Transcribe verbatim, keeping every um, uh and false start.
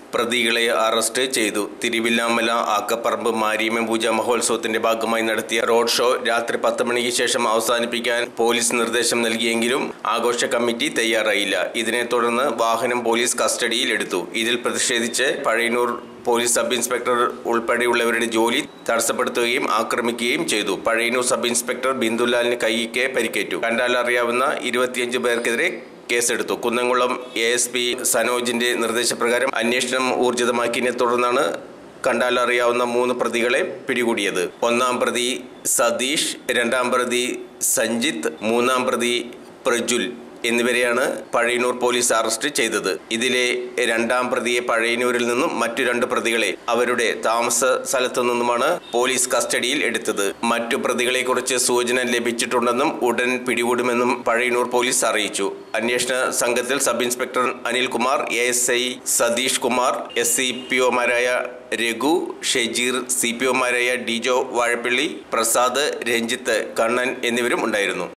പ്രതികളെ അറസ്റ്റ് ചെയ്തു. തിരുവില്ലാമല ആക്കപ്പറമ്പ് മാരിയമ്മൻ പൂജ മഹോത്സവത്തിന്റെ ഭാഗമായി നടത്തിയ റോഡ് ഷോ രാത്രി പത്ത് മണിക്ക് ശേഷം അവസാനിപ്പിക്കാൻ പോലീസ് നിർദ്ദേശം നൽകിയെങ്കിലും ആഘോഷ കമ്മിറ്റി തയ്യാറായില്ല. ഇതിനെ തുടർന്ന് വാഹനം പോലീസ് കസ്റ്റഡിയിൽ എടുത്തു. ഇതിൽ പ്രതിഷേധിച്ച് പഴയന്നൂർ പോലീസ് സബ് ഇൻസ്പെക്ടർ ഉൾപ്പെടെയുള്ളവരുടെ ജോലി തടസ്സപ്പെടുത്തുകയും ആക്രമിക്കുകയും ചെയ്തു. പഴയന്നൂർ സബ് ഇൻസ്പെക്ടർ ബിന്ദുലാലിന് കൈക്ക് പരിക്കേറ്റു. കണ്ടാൽ അറിയാവുന്ന ഇരുപത്തിയഞ്ച് പേർക്കെതിരെ കേസെടുത്തു. കുന്നംകുളം എ എസ് പി സനോജിന്റെ നിർദ്ദേശപ്രകാരം അന്വേഷണം ഊർജിതമാക്കിയതിനെ തുടർന്നാണ് കണ്ടാൽ അറിയാവുന്ന മൂന്ന് പ്രതികളെ പിടികൂടിയത്. ഒന്നാം പ്രതി സതീഷ്, രണ്ടാം പ്രതി സഞ്ജിത്ത്, മൂന്നാം പ്രതി പ്രജുൽ എന്നിവരെയാണ് പഴയന്നൂർ പോലീസ് അറസ്റ്റ് ചെയ്തത്. ഇതിലെ രണ്ടാം പ്രതിയെ പഴയന്നൂരിൽ നിന്നും മറ്റു രണ്ട് പ്രതികളെ അവരുടെ താമസ സ്ഥലത്തു നിന്നുമാണ് പോലീസ് കസ്റ്റഡിയിൽ എടുത്തത്. മറ്റു പ്രതികളെ കുറിച്ച് സൂചന ലഭിച്ചിട്ടുണ്ടെന്നും ഉടൻ പിടികൂടുമെന്നും പഴയന്നൂർ പോലീസ് അറിയിച്ചു. അന്വേഷണ സംഘത്തിൽ sub inspector Anilkumar, A S I Sathish Kumar, S C P ഒമാരായ രഘു, ഷെജീർ, സി പി ഒമാരായ ഡിജോ വാഴപ്പള്ളി, പ്രസാദ്, രഞ്ജിത്ത്, കണ്ണൻ എന്നിവരും ഉണ്ടായിരുന്നു.